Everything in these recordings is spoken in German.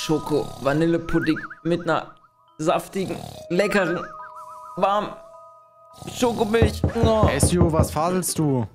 Schoko-Vanillepudding mit einer saftigen, leckeren, warmen Schokomilch. Oh. Ezio, was faselst du?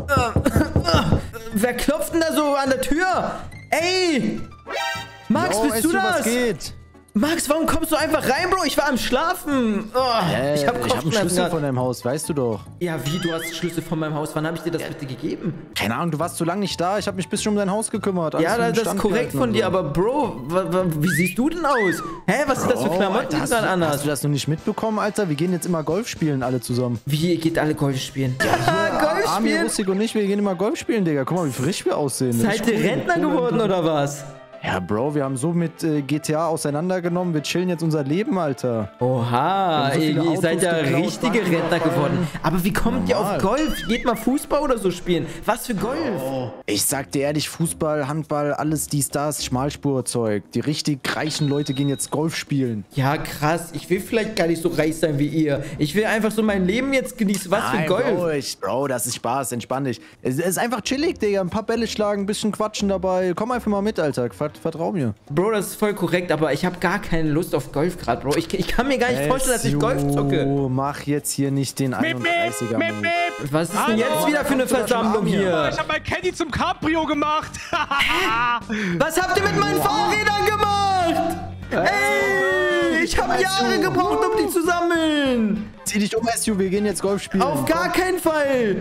Wer klopft denn da so an der Tür? Ey! Max, bist Ezio, du das? Was geht? Max, warum kommst du einfach rein, Bro? Ich war am Schlafen. Oh, ich hab einen Schlüssel von deinem Haus, weißt du doch. Ja, wie? Du hast Schlüssel von meinem Haus. Wann habe ich dir das bitte gegeben? Keine Ahnung, du warst so lange nicht da. Ich habe mich ein bisschen um dein Haus gekümmert. Ja, das ist korrekt von dir, aber Bro, wie siehst du denn aus? Hä, was sind das für Klamotten, die du dann anhast? Hast du das noch nicht mitbekommen, Alter? Wir gehen jetzt immer Golf spielen, alle zusammen. Wie, ihr geht alle Golf spielen? Ja, Golf Armin, spielen? Rustik und ich, wir gehen immer Golf spielen, Digga. Guck mal, wie frisch wir aussehen. Seid ihr Rentner geworden, oder was? Ja, Bro, wir haben so mit GTA auseinandergenommen. Wir chillen jetzt unser Leben, Alter. Oha, so ihr seid ja geklaut, richtige Banken Rentner geworden. Aber wie kommt ihr auf Golf? Geht mal Fußball oder so spielen. Was für Golf? Ich sag dir ehrlich, Fußball, Handball, alles dies, das, Schmalspurzeug. Die richtig reichen Leute gehen jetzt Golf spielen. Ja, krass. Ich will vielleicht gar nicht so reich sein wie ihr. Ich will einfach so mein Leben jetzt genießen. Was für Golf? Bro, das ist Spaß, entspann dich. Es ist einfach chillig, Digga. Ein paar Bälle schlagen, ein bisschen quatschen dabei. Komm einfach mal mit, Alter. Vertrau mir. Bro, das ist voll korrekt, aber ich habe gar keine Lust auf Golf gerade, Bro. Ich kann mir gar nicht vorstellen, dass ich Golf zocke. Mach jetzt hier nicht den 31er. Was ist denn jetzt wieder für eine Versammlung hier? Ich habe mein Caddy zum Cabrio gemacht. Was habt ihr mit meinen Fahrrädern gemacht? Ey, ich habe Jahre gebraucht, um die zu sammeln. Zieh dich um, Ezio, wir gehen jetzt Golf spielen. Auf gar keinen Fall.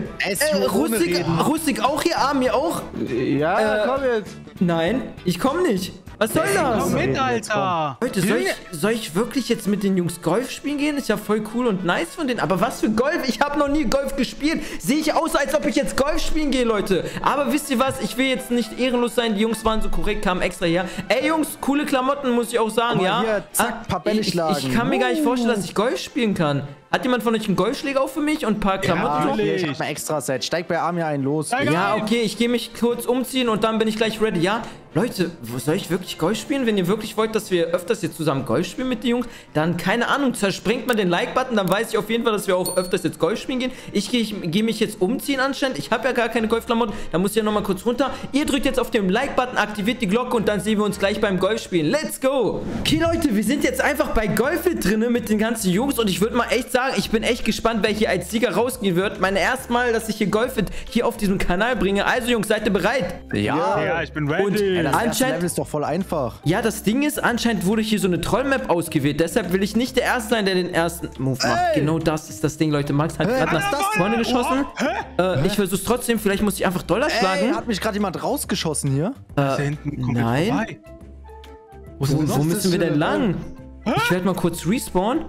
Rustik auch hier, Armin auch? Ja, komm jetzt. Nein, ich komme nicht. Was soll das? Komm mit, Alter. Leute, soll ich wirklich jetzt mit den Jungs Golf spielen gehen? Ist ja voll cool und nice von denen. Aber was für Golf? Ich habe noch nie Golf gespielt. Sehe ich aus, als ob ich jetzt Golf spielen gehe, Leute. Aber wisst ihr was? Ich will jetzt nicht ehrenlos sein. Die Jungs waren so korrekt, kamen extra her. Ey, Jungs, coole Klamotten, muss ich auch sagen, ja? Hier, zack, paar Bälle schlagen. Ich kann mir gar nicht vorstellen, dass ich Golf spielen kann. Hat jemand von euch einen Golfschläger auch für mich und ein paar Klamotten? Ja, ich hab ein extra Set. Steig bei Armin ein, los. Ja, okay, ich gehe mich kurz umziehen und dann bin ich gleich ready. Ja, Leute, soll ich wirklich Golf spielen? Wenn ihr wirklich wollt, dass wir öfters jetzt zusammen Golf spielen mit den Jungs, dann, keine Ahnung, zersprengt mal den Like-Button, dann weiß ich auf jeden Fall, dass wir auch öfters jetzt Golf spielen gehen. Ich gehe mich jetzt umziehen anscheinend. Ich habe ja gar keine Golfklamotten, da muss ich ja nochmal kurz runter. Ihr drückt jetzt auf den Like-Button, aktiviert die Glocke und dann sehen wir uns gleich beim Golf spielen. Let's go! Okay, Leute, wir sind jetzt einfach bei Golfit drinne mit den ganzen Jungs und ich würde mal echt sagen, ich bin echt gespannt, wer hier als Sieger rausgehen wird. Mein erstes Mal, dass ich hier Golfit hier auf diesem Kanal bringe. Also, Jungs, seid ihr bereit? Ja, ich bin ready. Und Das anscheinend Level ist doch voll einfach. Ja, das Ding ist, anscheinend wurde hier so eine Trollmap ausgewählt. Deshalb will ich nicht der Erste sein, der den ersten Move macht. Genau das ist das Ding, Leute. Max hat gerade nach vorne geschossen. Ich versuch's trotzdem. Vielleicht muss ich einfach Dollar schlagen. Hat mich gerade jemand rausgeschossen hier? Nein. Wo müssen wir denn lang? Ich werde mal kurz respawnen.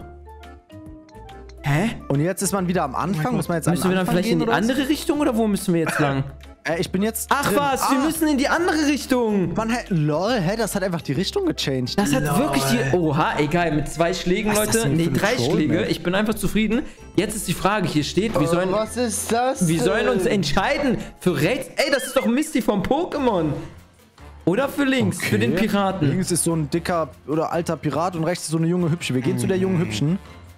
Hä? Und jetzt ist man wieder am Anfang. Muss man jetzt Müssen wir dann vielleicht in die andere Richtung oder wo müssen wir jetzt lang? Ich bin jetzt Ach drin. was, wir müssen in die andere Richtung. Mann, lol, das hat einfach die Richtung gechanged. Das hat wirklich die... Oha, egal, mit 2 Schlägen, Was ist das Leute. denn für Nee, ein 3 Troll, Schläge. ne? Ich bin einfach zufrieden. Jetzt ist die Frage, hier steht, wir sollen... Was ist das? Wir sollen uns entscheiden für rechts. Ey, das ist doch Misty vom Pokémon. Oder für links, für den Piraten. Links ist so ein dicker oder alter Pirat und rechts ist so eine junge Hübsche. Wir gehen zu der jungen Hübschen.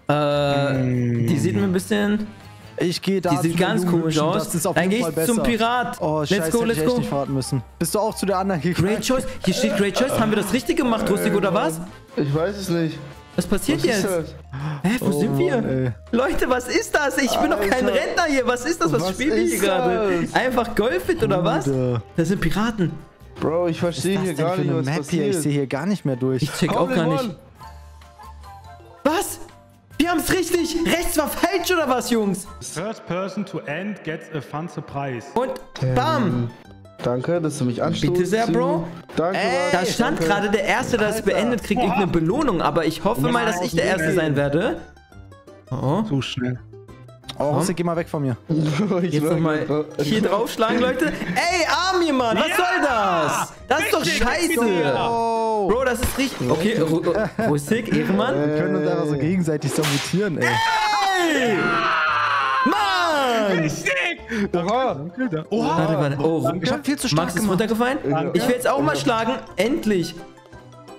Die sieht mir ein bisschen... Ich gehe da. Die sieht ganz komisch aus. Das ist auf Dann jeden gehe Fall ich zum besser. Pirat. Oh, let's scheiße, go, hätte ich let's echt go. nicht warten müssen. Bist du auch zu der anderen gegangen? Great Choice. Hier steht Great Choice. Haben wir das richtig gemacht, Rustig, oder was? Ich weiß es nicht. Was passiert Was ist jetzt? das? Hä, wo sind wir? Mann, ey. Leute, was ist das? Ich bin doch kein Alter. Rentner hier. Was ist das? Was spielen wir hier ist gerade? das? Einfach Golfit oder was? Bruder. Das sind Piraten. Bro, ich verstehe hier gar nicht, was Map hier? passiert. Ich sehe hier gar nicht mehr durch. Ich check auch gar nicht. Was? Wir haben es richtig. Rechts war falsch oder was, Jungs? First person to end gets a fun surprise. Und bam. Danke, dass du mich anstoßt. Bitte sehr, Bro. Danke, Da Mann. stand gerade, der Erste, der es beendet, kriegt irgendeine Belohnung. Aber ich hoffe mal, dass ich der Erste sein werde. Oh. Zu schnell. Oh, Hossi, geh mal weg von mir. Jetzt nochmal hier draufschlagen, Leute. Ey, Armin, Mann, was soll das? Das ist doch scheiße. Oh. Bro, das ist richtig. Okay, Rustig, Ehrenmann. Wir können uns einfach so gegenseitig sabotieren, ey. Ey! Mann! Richtig! Oha. Warte. Oh, Ich hab viel zu stark Max ist gemacht. runtergefallen. Ich will jetzt auch mal schlagen. Endlich.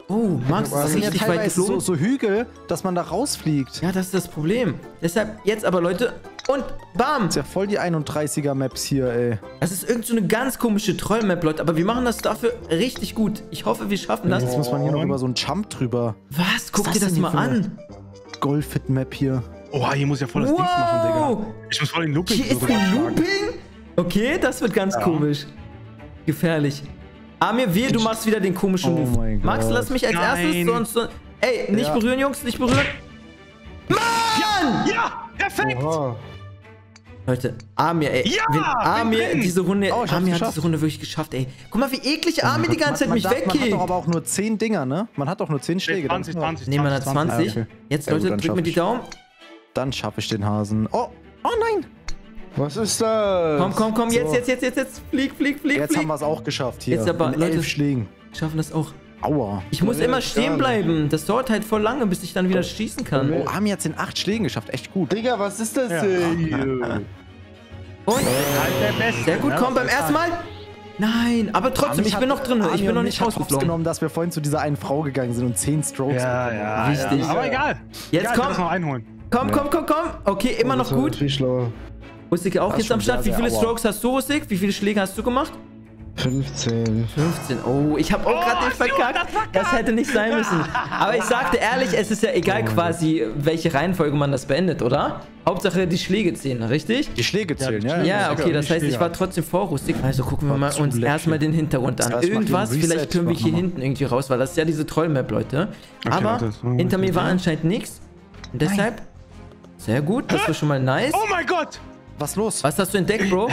Oh, Max, Das ist sind ja richtig weit teilweise geflogen. so Hügel, dass man da rausfliegt. Ja, das ist das Problem. Deshalb jetzt aber, Leute. Und bam! Das ist ja voll die 31er-Maps hier, ey. Das ist irgend so eine ganz komische Troll-Map, Leute. Aber wir machen das dafür richtig gut. Ich hoffe, wir schaffen das. Jetzt muss man hier noch über so einen Jump drüber. Was? Guck Was dir ist das denn mal hier für eine an. Golf-Fit-Map hier. Oha, hier muss ich ja voll das Dings machen, Digga. Ich muss voll den Looping Hier ist ein Looping? Okay, das wird ganz komisch. Gefährlich. Amir, wehe, du machst wieder den komischen Oh Move. mein Max, Gott. lass mich als erstes, Nein. sonst... Ey, nicht berühren, Jungs, nicht berühren. Mann! Ja, perfekt. Oha. Leute, Amir, ey. Ja, wenn Amir bin drin. diese Runde... Oh, ich hab's Amir hat geschafft. diese Runde wirklich geschafft, ey. Guck mal, wie eklig Amir die ganze Zeit mich Man hat wegkickt. doch aber auch nur 10 Dinger, ne? Man hat doch nur 10 Schläge. 20, 20, Nehmen wir da 20. okay. Jetzt, Ja, gut, Leute, dann drück schaff mir die ich. Daumen. Dann schaffe ich den Hasen. Oh, oh nein. Was ist das? Komm, So. jetzt. Flieg. Jetzt haben wir es auch geschafft hier. Jetzt aber, Mit Leute- 11 Schlägen. Wir schaffen das auch. Aua. Ich muss immer stehen gar bleiben. Das dauert halt voll lange, bis ich dann wieder schießen kann. Oh, haben jetzt in 8 Schlägen geschafft. Echt gut. Digga, was ist das denn hier? Und? Halt der Beste. Sehr gut, Ja, komm, das beim ist ersten Mal. Nein, aber trotzdem, ich bin noch drin. Ich bin noch nicht rausgeflogen. genommen, dass wir vorhin zu dieser einen Frau gegangen sind und 10 Strokes. Ja, Richtig. Ja. Aber egal. Jetzt egal, komm. Ich muss noch einholen. Komm. Okay, immer noch Das war gut. Viel schlauer. Husik auch Das jetzt ist am schon Start. Wie sehr, viele sehr Strokes hast du, Husik? Wie viele Schläge hast du gemacht? 15. 15. Oh, ich habe auch gerade den verkackt. Das hätte nicht sein müssen. Aber ich sagte ehrlich, es ist ja egal quasi, welche Reihenfolge man das beendet, oder? Hauptsache die Schläge zählen, richtig? Die Schläge zählen, ja. Ja, okay, das nicht heißt, ich Schläge. war trotzdem vor Husik. Also gucken wir mal zu uns läppisch. erstmal den Hintergrund an. Das heißt, mach Irgendwas, den Reset, vielleicht können wir mach hier mal. hinten irgendwie raus, weil das ist ja diese Troll-Map, Leute. Aber warte. hinter mir war anscheinend nichts. Und deshalb, sehr gut, das war schon mal nice. Oh mein Gott. Was los? Was hast du entdeckt, Bro?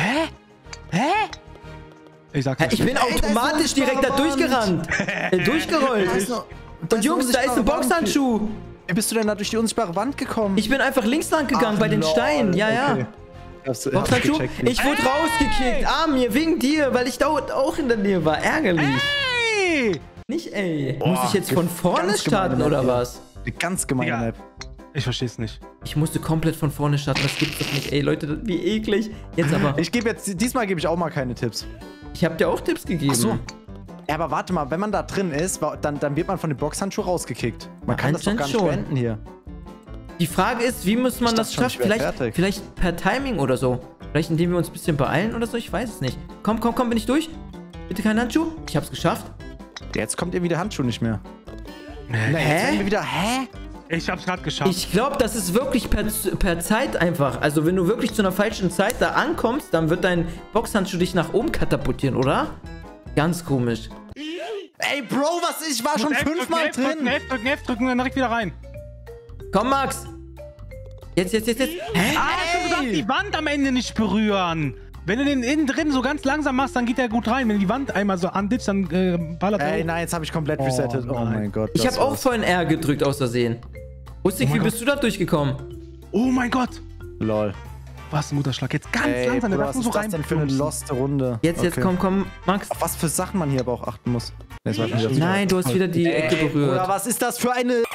Ich sag's Hä, nicht. ich bin automatisch direkt da durchgerannt. Durchgerollt. Und Jungs, da ist ein Boxhandschuh. Wie bist du denn da durch die unsichtbare Wand gekommen? Ich bin einfach links lang gegangen Ach, bei den lol. Steinen. Ja, ja. Okay. Hab's Boxhandschuh? gecheckt. Ich wurde rausgekickt. Mir, wegen dir, weil ich da auch in der Nähe war. Ärgerlich. Hey. Nicht, ey. Muss ich jetzt von vorne ganz gemeine starten Map oder hier. was? Eine ganz gemeine Digga. Map. Ich versteh's nicht. Ich musste komplett von vorne starten. Das gibt's doch nicht. Ey, Leute, wie eklig. Jetzt aber. Diesmal gebe ich auch mal keine Tipps. Ich habe dir auch Tipps gegeben. Ach so. Ja, aber warte mal, wenn man da drin ist, dann wird man von dem Boxhandschuh rausgekickt. Man kann das doch gar nicht Anscheinend beenden hier. Die Frage ist, wie muss man Ich das dachte schon, schaffen? ich wär fertig. Vielleicht per Timing oder so. Vielleicht indem wir uns ein bisschen beeilen oder so. Ich weiß es nicht. Komm, bin ich durch? Bitte kein Handschuh. Ich hab's geschafft. Jetzt kommt irgendwie der Handschuh nicht mehr. Jetzt Hä? werden wir wieder, hä? Ich hab's gerade geschafft. Ich glaube, das ist wirklich per Zeit einfach. Also wenn du wirklich zu einer falschen Zeit da ankommst, dann wird dein Boxhandschuh dich nach oben katapultieren, oder? Ganz komisch. Ey, Bro, ich war schon F drücken, 5-mal F drücken, drin. F drücken, F drücken und dann direkt wieder rein. Komm, Max. Jetzt. Hä? Ah, hast du gesagt, die Wand am Ende nicht berühren. Wenn du den innen drin so ganz langsam machst, dann geht der gut rein. Wenn du die Wand einmal so anditzt, dann ballert er Ey, hoch. nein, jetzt habe ich komplett resettet. Oh nein. mein Gott. Ich das habe auch war's. vorhin R gedrückt aus Versehen. Hustik, wie mein bist du da durchgekommen? Oh mein Gott. Lol. Was ein Mutterschlag. Jetzt ganz Ey, langsam. Der Bruder, darf was nur so ist das rein. denn für eine loste Runde? Jetzt, Okay. komm, Max. Auf was für Sachen man hier aber auch achten muss. Jetzt war schon wieder zu Nein, du hast wieder die Ecke Oder berührt. was ist das für eine...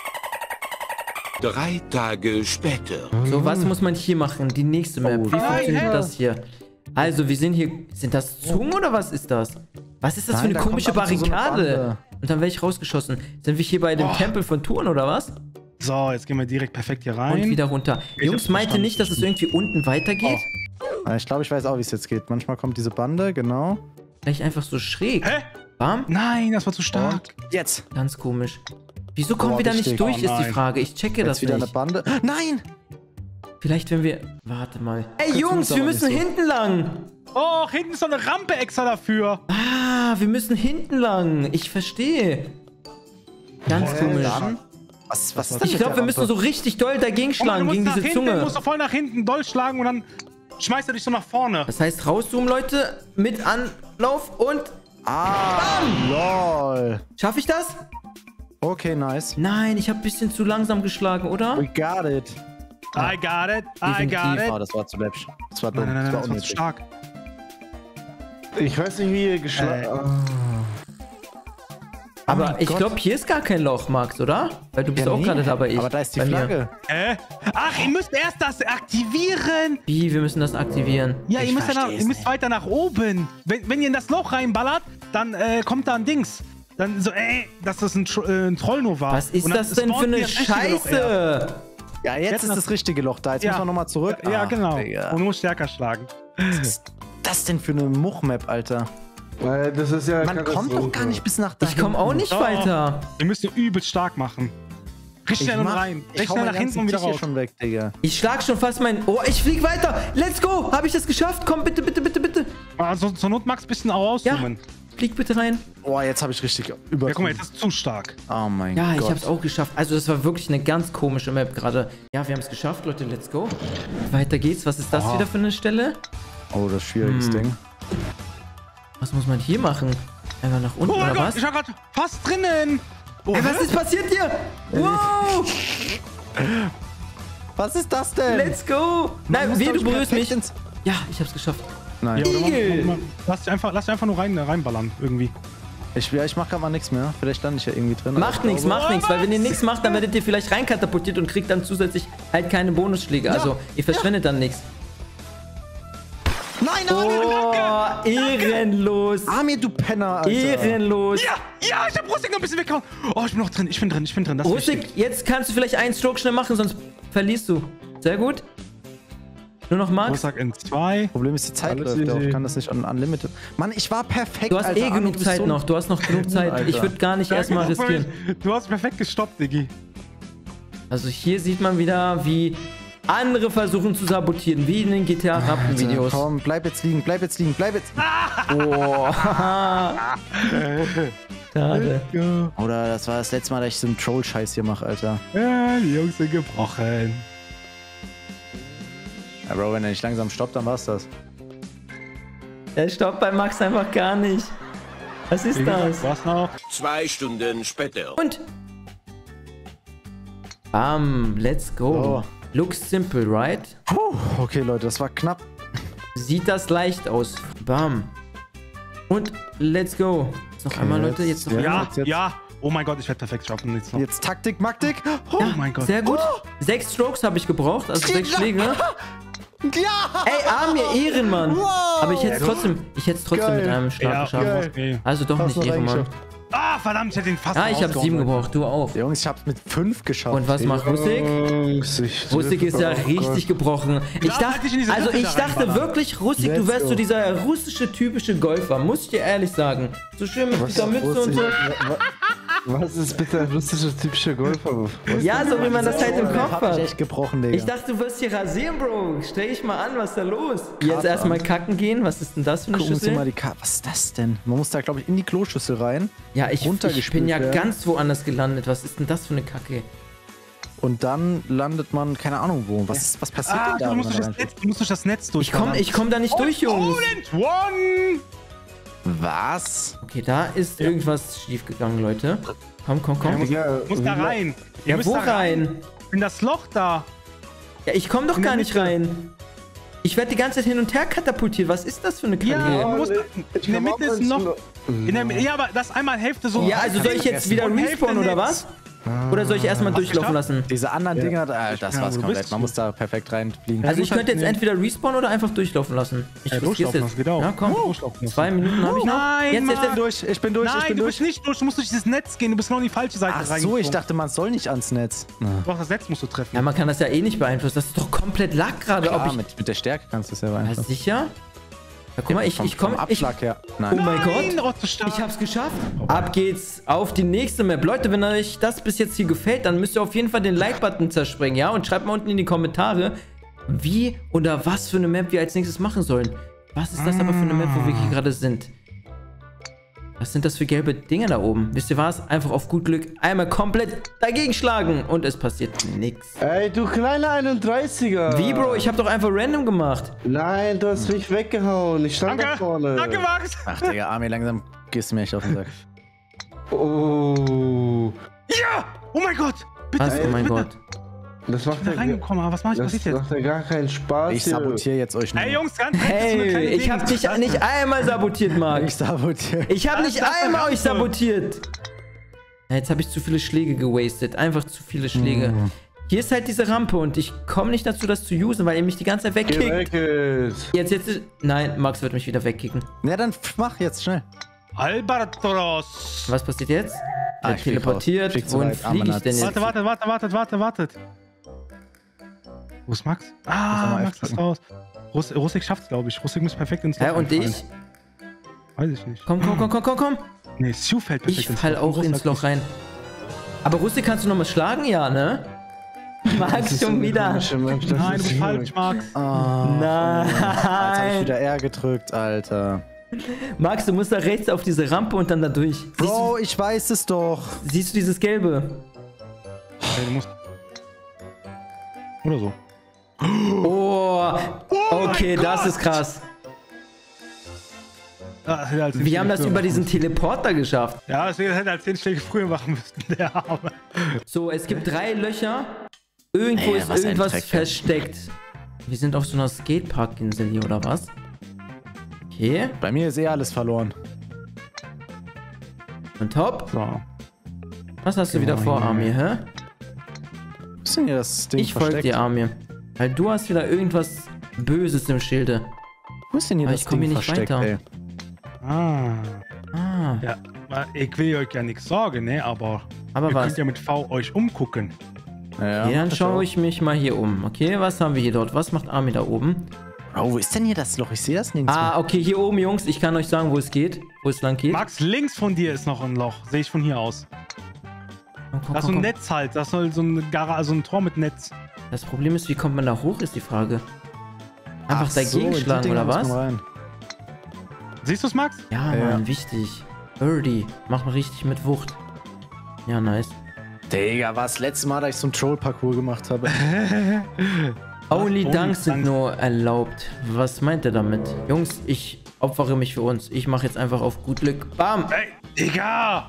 3 Tage später. So, was muss man hier machen? Die nächste Map. Wie funktioniert hä? das hier? Also, wir sind hier... Sind das Zungen oder was ist das? Was ist das Nein, für eine da komische kommt ab und zu so eine Barrikade? Bande. Und dann werde ich rausgeschossen. Sind wir hier bei dem Tempel von Touren oder was? So, jetzt gehen wir direkt perfekt hier rein. Und wieder runter. Jungs, hab's meinte verstanden. nicht, dass es irgendwie unten weitergeht? Ich glaube, ich weiß auch, wie es jetzt geht. Manchmal kommt diese Bande, genau. Vielleicht einfach so schräg. Hä? Bam? Nein, das war zu stark. Und jetzt. Ganz komisch. Wieso kommen wir da nicht richtig. durch, Oh ist die nein. Frage. Ich checke das Jetzt wieder eine nicht. Bande. Nein! Vielleicht, wenn wir... Warte mal. Ey, Kannst du Jungs, es wir aber müssen nicht so. hinten lang. Oh, hinten ist so eine Rampe extra dafür. Ah, wir müssen hinten lang. Ich verstehe. Ganz komisch. Dann? Was ist denn Ich mit glaube, der wir müssen so Rampe? richtig doll dagegen Oh Mann, schlagen, du gegen musst nach diese hinten, du Zunge. musst doch voll nach hinten doll schlagen und dann schmeißt er dich so nach vorne. Das heißt, rauszoomen, Leute, mit Anlauf und... Ah, lol. Schaffe ich das? Okay, nice. Nein, ich habe ein bisschen zu langsam geschlagen, oder? We got it. I got it, I got it. Ah, das war zu läppisch. Das war dumm. Nein, das war das war zu unnötig. stark. Ich weiß nicht, wie ihr geschlagen... Aber mein ich Gott. glaube, hier ist gar kein Loch, Max, oder? Weil du bist Ja, auch nee, gerade dabei. aber da ist die bei mir. Flagge. Ach, ihr müsst erst das aktivieren. Wie? Wir müssen das aktivieren. Ja, Ich ihr müsst, versteh's ihr müsst nicht. weiter nach oben. Wenn ihr in das Loch reinballert, dann kommt da ein Dings. dann so, dass das ein Troll nur war. Was ist Und dann das denn für spawnt eine das richtige Loch erst. Scheiße? Ja, jetzt ist das richtige Loch da. Jetzt müssen wir nochmal zurück. Ja, Ach, genau. Digga. Und nur stärker schlagen. Was ist das denn für eine Much-Map, Alter? Das ist ja Man kommt doch gar nicht bis nach da. Ich komme auch nicht Doch. weiter. Ihr müsst ihr übelst stark machen. Richtig schnell und rein. Richtig schnell nach hinten und wieder raus. schon weg, Digga. Ich schlag schon fast meinen... Oh, ich flieg weiter. Let's go. Habe ich das geschafft? Komm, bitte, bitte, bitte, bitte. Also zur Not Max ein bisschen auch Ja, rauszoomen. flieg bitte rein. Oh, jetzt habe ich richtig Ja, guck mal, übertrieben. jetzt ist zu stark. Oh mein Ja, Gott. ich hab's auch geschafft. Also das war wirklich eine ganz komische Map gerade. Ja, wir haben es geschafft, Leute. Let's go. Weiter geht's. Was ist das wieder für eine Stelle? Oh, das ist schwieriges Ding. Was muss man hier machen? Einfach nach unten Oh mein oder Gott, was? ich war gerade fast drinnen. Ey, was ist passiert hier? Wow! Was ist das denn? Let's go! Nein, muss, wie, glaub du ich, berührst mich. perfekt Ja, ich hab's geschafft. Nein. Ja, oder Igel. lass dich einfach nur reinballern, irgendwie. Ich mach grad mal nichts mehr. Vielleicht stand ich ja irgendwie drin. Macht nichts, macht nichts, weil wenn ihr nichts macht, dann werdet ihr vielleicht reinkatapultiert und kriegt dann zusätzlich halt keine Bonusschläge. Also, ihr verschwendet dann nichts. Nein, nein, Oh, ehrenlos. Amir, du Penner, Alter. Ehrenlos. Ja, ich hab Rustik noch ein bisschen weggehauen. Oh, ich bin noch drin, ich bin drin. Das ist wichtig. Rustik, jetzt kannst du vielleicht einen Stroke schnell machen, sonst verlierst du. Sehr gut. Nur noch Max. Rucksack in 2. Problem ist, die Zeit Alles läuft ja auch. easy. Ich kann das nicht unlimited. Mann, ich war perfekt, Du hast Alter. eh Amir, genug du bist Zeit so noch. Du hast noch genug Zeit. Alter. Ich würde gar nicht erstmal riskieren. Du hast perfekt gestoppt, Diggi. Also hier sieht man wieder, wie andere versuchen zu sabotieren, wie in den GTA-Rappen-Videos. Komm, bleib jetzt liegen, bleib jetzt. Oh. Schade. Oder das war das letzte Mal, dass ich so einen Troll-Scheiß hier mache, Alter. Ja, die Jungs sind gebrochen. Ja, Bro, wenn er nicht langsam stoppt, dann war's das. Er stoppt bei Max einfach gar nicht. Was ist das? Was noch? 2 Stunden später. Und bam, let's go. So. Looks simple, right? Puh, okay, Leute, das war knapp. Sieht das leicht aus. Bam. Und let's go. Jetzt noch einmal, Leute. Jetzt noch ja. einmal. Ja. Oh mein Gott, ich werde perfekt schaffen. Jetzt noch. Jetzt Taktik, Maktik. Oh, Oh mein Gott. Sehr gut. 6 Strokes habe ich gebraucht, also 6 Schläge. ja! Ey, Amir, Ehrenmann. Wow. Aber ich hätte es trotzdem, Geil. mit einem Schlag Ja, geschafft. geil. Okay. Also doch Hast nicht du Ehrenmann. reingeschafft. Ah, verdammt, ich hätte den fast Ah, ich habe rausgehauen, 7 Leute. gebraucht, du auch. Jungs, ich hab's mit 5 geschafft. Und was macht Rustik? Rustik ist ja Oh richtig gebrochen. Ich halt dich in diese dachte, Löffel da dachte reinballern. wirklich, Rustik, du Let's wärst so go. dieser russische typische Golfer, muss ich dir ehrlich sagen. So schön mit dieser Mütze und so. Was ist bitte ein russischer typischer Golfer? Ja, so wie man das halt im Kopf Hab ich hat. echt gebrochen, Digga. Ich dachte, du wirst hier rasieren, Bro. Stell dich mal an, was ist da los? Jetzt erstmal kacken gehen. Was ist denn das für eine Gucken wir uns hier mal Schüssel? die Karte. Was ist das denn? Man muss da, glaube ich, in die Kloschüssel rein. Ja, ich bin runtergespült ja werden. ganz woanders gelandet. Was ist denn das für eine Kacke? Und dann landet man, keine Ahnung wo. Was passiert Ah, denn da? du wenn musst man durch da das Netz, du musst durch das Netz durch. Ich komm da nicht durch, Jungs. One! reinfliegt? Was? Okay, da ist irgendwas schief gegangen, Leute. Komm. Ja, Du musst da rein. Ihr Ja, müsst wo da rein? In das Loch da. Ja, ich komm doch In der gar nicht Mitte. rein. Ich werde die ganze Zeit hin und her katapultiert. Was ist das für eine Kacke? Ja, Ja, du musst, in der Mitte ist ein Loch. Ja, aber das einmal Hälfte so. also soll ich jetzt wieder Und Hälfte respawnen oder Netz. was? Oder soll ich erstmal durchlaufen lassen? Diese anderen Dinger, das Ja, war's wo du komplett. bist. Man muss da perfekt reinfliegen. Also ich muss könnte halt jetzt entweder respawnen oder einfach durchlaufen lassen. Ich riskier's durchlaufen jetzt. lassen, geht auch. Ja, komm. Durchlaufen lassen. 2 Minuten habe ich noch. Nein, Jetzt, Mann. durch, ich bin durch, Nein, ich bin du durch. bist nicht durch. Du musst durch dieses Netz gehen. Du bist noch in die falsche Seite Ach so, reingesprungen. ich dachte, man soll nicht ans Netz. Doch, das Netz musst du treffen. Ja, man kann das ja eh nicht beeinflussen. Das ist doch komplett Lack gerade. Klar, Ob ich... mit der Stärke kannst du es ja Ja, beeinflussen. sicher? Ja, guck mal, ich komme... Vom Abschlag her. Oh Nein. mein Nein, Gott. Rotze stark. Ich hab's geschafft. Ab geht's auf die nächste Map. Leute, wenn euch das bis jetzt hier gefällt, dann müsst ihr auf jeden Fall den Like-Button zerspringen, ja? Und schreibt mal unten in die Kommentare, wie oder was für eine Map wir als nächstes machen sollen. Was ist das aber für eine Map, wo wir hier gerade sind? Was sind das für gelbe Dinge da oben? Wisst ihr was? Einfach auf gut Glück einmal komplett dagegen schlagen und es passiert nichts. Ey, du kleiner 31er. Wie, Bro? Ich hab doch einfach random gemacht. Nein, du hast mich weggehauen. Ich stand da Danke, vorne. danke, Max. Ach, Digga, Armin, langsam gehst du mir echt auf den Sack. Oh. Ja! Oh mein Gott! Bitte, Was? Oh mein bitte. Gott. Das macht Ich bin da reingekommen, aber was passiert jetzt? macht ja gar keinen Spaß Ich hier. sabotiere jetzt euch nur. Ey, Jungs, ganz ehrlich, das ist so eine Hey, kleine ich Ding. hab dich nicht einmal sabotiert, Marc. Ich sabotiere. Ich habe nicht Das ist einmal eine euch sabotiert. Ja, jetzt habe ich zu viele Schläge gewastet. Einfach zu viele Schläge. Hier ist halt diese Rampe und ich komme nicht dazu, das zu usen, weil ihr mich die ganze Zeit wegkickt. Geh weg jetzt. Jetzt. Nein, Max wird mich wieder wegkicken. Ja, dann mach jetzt schnell. Albatros. Was passiert jetzt? Der ich flieg teleportiert. raus. Fliegt so Wohin weit. fliege ich denn jetzt? Wartet. Wo ist Max? Ah, Max ist raus. Russik schafft's, glaube ich. Russik muss perfekt ins Loch Und reinfallen. ich? Weiß ich nicht. Komm. Nee, Stu fällt perfekt Ich fall auch ins Loch rein. Aber Rustik, kannst du noch mal schlagen? Ja, ne? Max schon wieder. Nein, du bist falsch, Max. Jetzt hab ich Nein. wieder R gedrückt, Alter. Max, du musst da rechts auf diese Rampe und dann da durch. Bro, ich weiß es doch. Siehst du dieses Gelbe? Okay, du musst... Oder so. Oh, okay, das ist krass. Wir haben das über diesen Teleporter geschafft. Ja, deswegen hätte er als 10 Schläge früher machen müssen, der Arme. So, es gibt 3 Löcher. Irgendwo ist was ein irgendwas Dreck. versteckt. Wir sind auf so einer Skatepark-Insel hier, oder was? Okay. Bei mir ist alles verloren. Und top. So. Was hast du wieder vor, Amir, hä? Wo ist denn hier das Ding Ich folge versteckt? dir, Amir. Weil du hast wieder irgendwas Böses im Schilde. Wo ist denn hier Aber das ich komm Ding hier nicht versteckt, weiter. ey? Ah. Ja, Ja, ich will euch ja nichts sagen, ne, aber aber ihr was? könnt ja mit V euch umgucken. Ja, Okay, dann mach schaue ich ich mich mal hier um. Okay, was haben wir hier dort? Was macht Amir da oben? auch. Oh, wo ist denn hier das Loch? Ich sehe das nirgends. Ah, okay, hier oben, Jungs. Ich kann euch sagen, wo es geht. Wo es lang geht. Max, links von dir ist noch ein Loch. Sehe ich von hier aus. Komm, Das ist so ein Netz halt. Das soll so ein Tor mit Netz. Das Problem ist, wie kommt man da hoch, ist die Frage. Einfach Ach so, dagegen in die schlagen, Dinger oder muss was? man rein. Siehst du es, Max? Ja, Ja. Mann, wichtig. Birdie. Mach mal richtig mit Wucht. Ja, nice. Digga, war das letzte Mal, dass ich so einen Troll-Parcours gemacht habe. Only Only Dunks sind Dunks. nur erlaubt. Was meint er damit? Jungs, ich opfere mich für uns. Ich mache jetzt einfach auf gut Glück. Bam! Ey, Digga!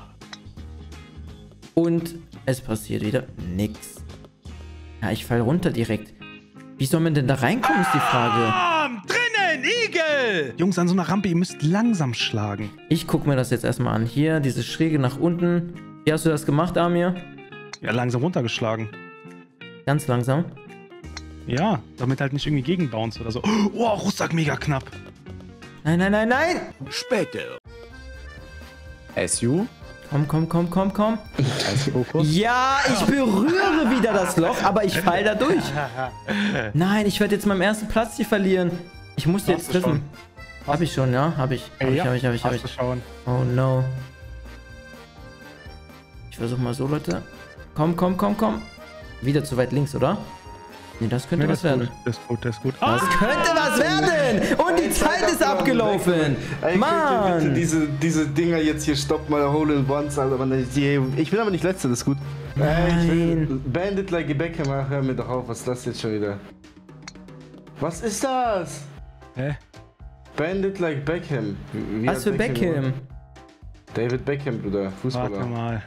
Und es passiert wieder nix. Ja, ich fall runter direkt. Wie soll man denn da reinkommen, ist die Frage. Drinnen, Igel! Jungs, an so einer Rampe, ihr müsst langsam schlagen. Ich gucke mir das jetzt erstmal an. Hier, diese Schräge nach unten. Wie hast du das gemacht, Amir? Ja, langsam runtergeschlagen. Ganz langsam. Ja, damit halt nicht irgendwie gegenbounce oder so. Oh, Rucksack mega knapp. Nein! Später. SU? Komm. Fokus. Ja, ich berühre wieder das Loch, aber ich fall da durch. Nein, ich werde jetzt meinen ersten Platz hier verlieren. Ich muss jetzt Hast du treffen. Hab ich schon, ja? Hab ich. Hab ich. Hast du schon. Oh no. Ich versuche mal so, Leute. Komm. Wieder zu weit links, oder? Nee, das könnte was werden. Das ist gut. Das könnte was werden! Und die Zeit ist abgelaufen! Ey, Mann! könnt ihr bitte diese Dinger jetzt hier stoppen, meine Hole in Ones, Alter. Ich bin aber nicht Letzter, das ist gut. Ich will Bandit like a Beckham, hör mir doch auf, was ist das jetzt schon wieder? Was ist das? Hä? Bandit like Beckham. Wie Was hat für Beckham? gemacht? David Beckham, Bruder, Warte Fußballer. mal.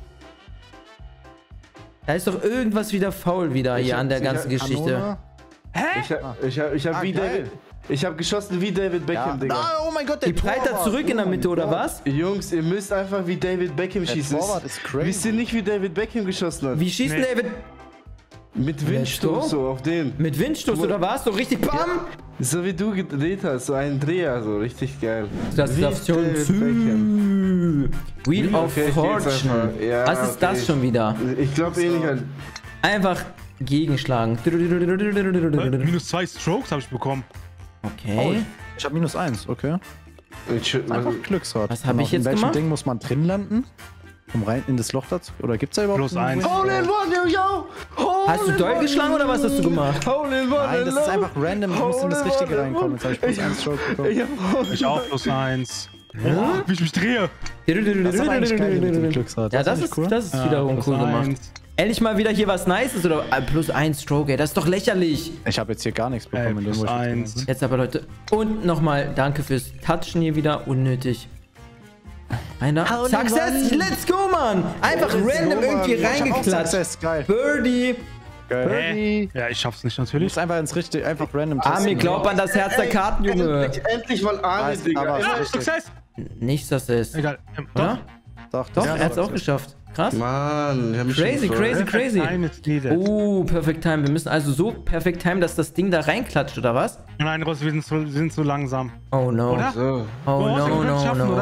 Da ist doch irgendwas wieder faul wieder hier an der ganzen Geschichte. Ich hab wie geil. David. Ich hab geschossen wie David Beckham, Digga. Oh mein Gott, Die Breiter zurück in der Mitte, oder was? Jungs, ihr müsst einfach wie David Beckham schießen. Torwart ist crazy. Wisst ihr nicht, wie David Beckham geschossen hat? Wie schießt Nee. David? Mit Windstoß so auf den. Mit Windstoß oder was? So richtig BAM! So wie du gedreht hast, so ein Dreher, so richtig geil. Das Wie ist Option David Beckham. Wheel of Okay, ich geh jetzt Fortune. einfach. Ja, Was ist okay, das schon wieder? Ich glaube eh nicht halt. Einfach gegenschlagen. -2 Strokes habe ich bekommen. Okay. Ich habe -1, okay. Einfach Glücksrad. Was hab ich jetzt In welchem gemacht? Ding muss man drin landen? Um rein in das Loch dazu? Oder gibt's da überhaupt +1. einen Win? Hole in one, yo! Hast du doll geschlagen oder was hast du gemacht? Hole in one, Nein, das ist einfach random. Du musst in das Richtige reinkommen. Jetzt habe ich +1 Stroke bekommen. Ich auch +1. Wie ich mich drehe. Das ist aber eigentlich geil mit dem Glücksrad. Ja, das nicht ist wiederum cool +1. gemacht. Ehrlich mal wieder hier was Nices oder +1 Stroke, ey, das ist doch lächerlich. Ich habe jetzt hier gar nichts bekommen. in dem, wo ich +1. jetzt bin. Jetzt aber Leute, und nochmal danke fürs Touchen hier wieder, unnötig. Success, let's go, Mann! Einfach random irgendwie Ich hab auch reingeklatscht. Success, geil. Birdie. Geil. Ja, ich schaff's nicht Du natürlich. musst einfach ins Richtige, einfach random Armin, glaub an das Herz der Karten, Junge. Endlich mal Arne, Weiß, Digga. aber- Ja, Success! Nicht Success, Egal. oder? Doch, Doch, ja, er hat's auch geschafft. Krass. Mann, ich hab mich Crazy, schon crazy, gefreut. crazy. Time is needed. Perfect Time. Wir müssen also so perfekt timen, dass das Ding da reinklatscht, oder was? Nein, Ross, wir sind zu langsam. Oh no. Oder? So. Oh Ross, wir no, können es no, schaffen, no. oder?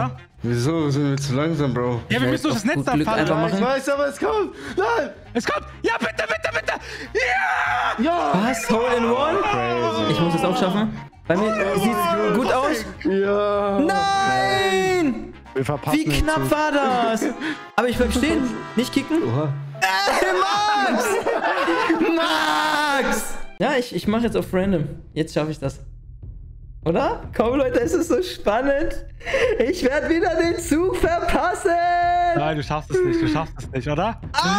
Wieso sind wir zu langsam, Bro? Ja, wir müssen durch das Netz da fallen. einfach Ich weiß, aber es kommt. Nein! Es kommt! Ja, bitte, bitte, bitte! Ja! Ja! Was? Hole in One? Ich muss es auch schaffen. Bei mir sieht's gut aus. Ja! Nein! Wir verpassen Wie den knapp Zug. war das? Aber ich bleib stehen. Nicht kicken. Oha. Max! Max! Ja, ich mache jetzt auf Random. Jetzt schaffe ich das. Oder? Komm, Leute, es ist so spannend. Ich werde wieder den Zug verpassen. Nein, du schaffst es nicht, oder?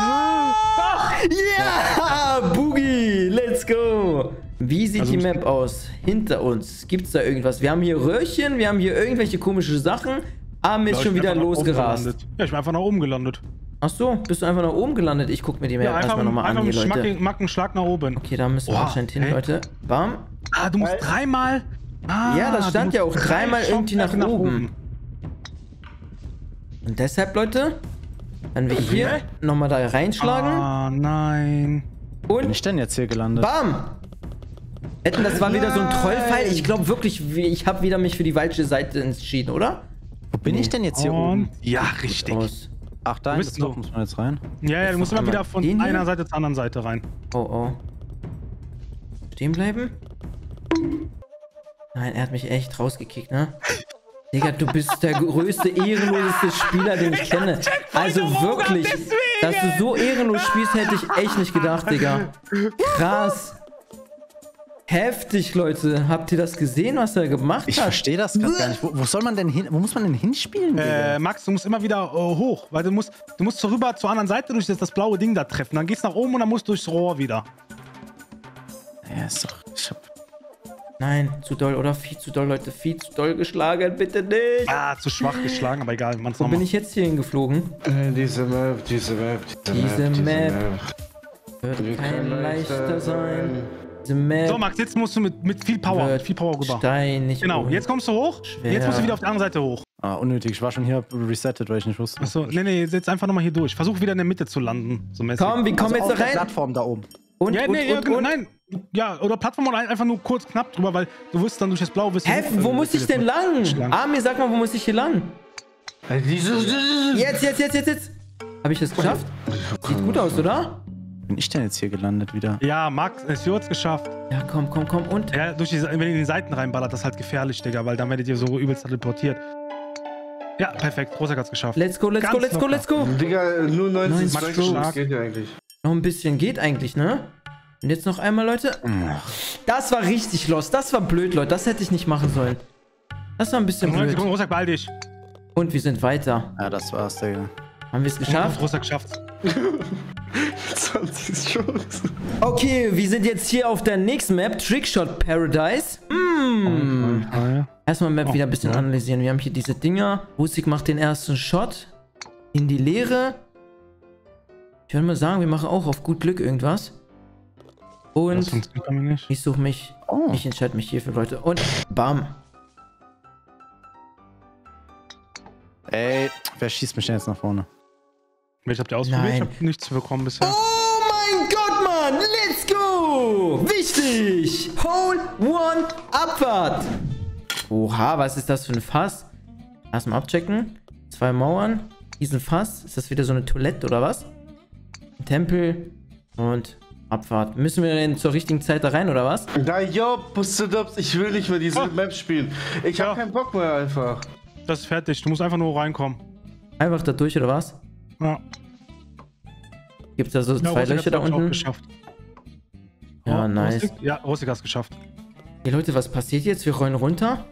Ja! Boogie! Let's go! Wie sieht die Map aus? Hinter uns. Gibt's da irgendwas? Wir haben hier Röhrchen, wir haben hier irgendwelche komische Sachen. Arm ist schon wieder losgerast. Ja, ich bin einfach nach oben gelandet. Ach so, bist du einfach nach oben gelandet? Ich guck mir die Map Ja, erstmal nochmal an, hier, Leute. Macken, Schlag nach oben. Okay, da müssen wir anscheinend hin, Leute. Bam. Ah, du musst dreimal... Ah, Ja, das stand ja auch dreimal irgendwie nach oben. Und deshalb, Leute, wenn wir hier nochmal da reinschlagen Ah, nein. Bin und ich denn jetzt hier gelandet? bam! Das war wieder so ein Trollfall. Ich glaube wirklich, ich habe wieder mich für die falsche Seite entschieden, oder? Wo bin ich denn jetzt hier oben? Und... Ja, richtig. Aus. Ach, da bist in das so. muss man jetzt rein. Ja, du musst immer wieder von den hier? einer Seite zur anderen Seite rein. Oh, oh. Stehen bleiben? Nein, er hat mich echt rausgekickt, ne? Digga, du bist der größte, ehrenloseste Spieler, den ich kenne. Also wirklich, dass du so ehrenlos spielst, hätte ich echt nicht gedacht, Digga. Krass. Heftig, Leute. Habt ihr das gesehen, was er gemacht Ich hat? verstehe das gerade gar nicht. Wo soll man denn hin? Wo muss man denn hinspielen? Digga? Max, du musst immer wieder hoch, weil du musst so rüber zur anderen Seite durch das blaue Ding da treffen. Dann gehst du nach oben und dann musst du durchs Rohr wieder. Ja, ist doch. Nein, zu doll, oder? Viel zu doll, Leute. Viel zu doll geschlagen, bitte nicht. Ah, zu schwach geschlagen, aber egal. Man's Wo bin nochmal. ich jetzt hier hingeflogen? Diese Map. Diese Map. Wird kein leichter sein. Diese Map So, Max, jetzt musst du mit viel Power rüber. steinig. Genau, jetzt kommst du hoch. Schwer. Jetzt musst du wieder auf die andere Seite hoch. Ah, unnötig. Ich war schon hier resettet, weil ich nicht wusste. Achso, nee, jetzt einfach nochmal hier durch. Versuch wieder in der Mitte zu landen. So mäßig. Komm, wie kommen wir auf jetzt da der rein? Plattform da oben. Und, Ja, nee, und. nein. Ja, oder Plattform oder einfach nur kurz knapp drüber, weil du wirst dann durch das Blaue wissen. Hä, wo muss ich denn lang? Schlank. Armin, sag mal, wo muss ich hier lang? Jetzt. Habe ich das geschafft? Sieht gut aus, oder? Bin ich denn jetzt hier gelandet wieder? Ja, Max, es wird's geschafft. Ja, komm. Und? Ja, wenn ihr in die Seiten reinballert, das ist halt gefährlich, Digga, weil dann werdet ihr so übelst teleportiert. Ja, perfekt. Rosak hat's geschafft. Let's go. Ganz locker. Digga, nur 90 Strokes. Strokes geht ja eigentlich. Noch ein bisschen geht eigentlich, ne? Und jetzt noch einmal, Leute. Das war richtig lost. Das war blöd, Leute. Das hätte ich nicht machen sollen. Das war ein bisschen 90 blöd. Sekunden, Rosak, beeil dich. Und wir sind weiter. Ja, das war's, Digga. Haben wir es geschafft? Rosak geschafft. 20 Strokes. Okay, wir sind jetzt hier auf der nächsten Map. Trickshot Paradise. Erstmal Map wieder ein bisschen analysieren. Wir haben hier diese Dinger. Rusik macht den ersten Shot. In die Leere. Ich würde mal sagen, wir machen auch auf gut Glück irgendwas. Das Und funktioniert bei mir nicht. ich suche mich. Oh. Ich entscheide mich hier für Leute. Und bam. Ey, wer schießt mich denn jetzt nach vorne? Welche habt ihr ausprobiert? Nein. Ich hab nichts bekommen bisher. Oh mein Gott, Mann! Let's go! Wichtig! Hole One Abfahrt! Oha, was ist das für ein Fass? Erstmal abchecken. 2 Mauern. Diesen Fass. Ist das wieder so eine Toilette oder was? Ein Tempel. Und Abfahrt. Müssen wir denn zur richtigen Zeit da rein oder was? Da, ich will nicht mehr diese Map spielen. Ich hab keinen Bock mehr einfach. Das ist fertig. Du musst einfach nur reinkommen. Einfach da durch oder was? Ja. Gibt es da so 2 Rossig Löcher hat's, da glaub ich, auch unten? geschafft. Ja, nice. Rossig? Ja, Rossig hat's geschafft. Hey Leute, was passiert jetzt? Wir rollen runter.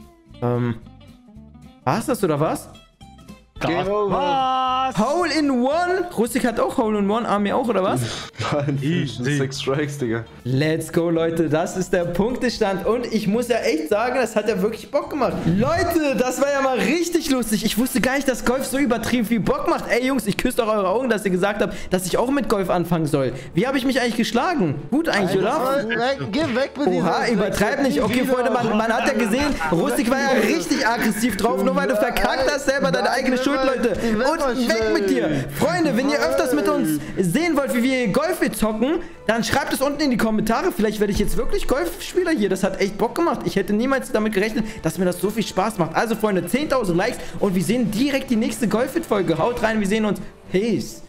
War's das oder was? Game over. Was? Hole in One! Rustik hat auch Hole in One, Army auch, oder was? Nein, Easy. 6 Strikes, Digga. Let's go, Leute. Das ist der Punktestand. Und ich muss ja echt sagen, das hat ja wirklich Bock gemacht. Leute, das war ja mal richtig lustig. Ich wusste gar nicht, dass Golf so übertrieben viel Bock macht. Ey, Jungs, ich küsse doch eure Augen, dass ihr gesagt habt, dass ich auch mit Golf anfangen soll. Wie habe ich mich eigentlich geschlagen? Gut eigentlich, oder? Geh weg mit Oha, übertreib nicht. Okay, Freunde, man hat ja gesehen, Rustik war ja richtig aggressiv drauf. Nur weil du verkackt hast, selber deine eigene Schuld, Leute. Und wenn weg mit dir. Freunde, wenn ihr öfters mit uns sehen wollt, wie wir Golf zocken, dann schreibt es unten in die Kommentare. Vielleicht werde ich jetzt wirklich Golfspieler hier. Das hat echt Bock gemacht. Ich hätte niemals damit gerechnet, dass mir das so viel Spaß macht. Also, Freunde, 10.000 Likes und wir sehen direkt die nächste Golf-Folge. Haut rein, wir sehen uns. Peace.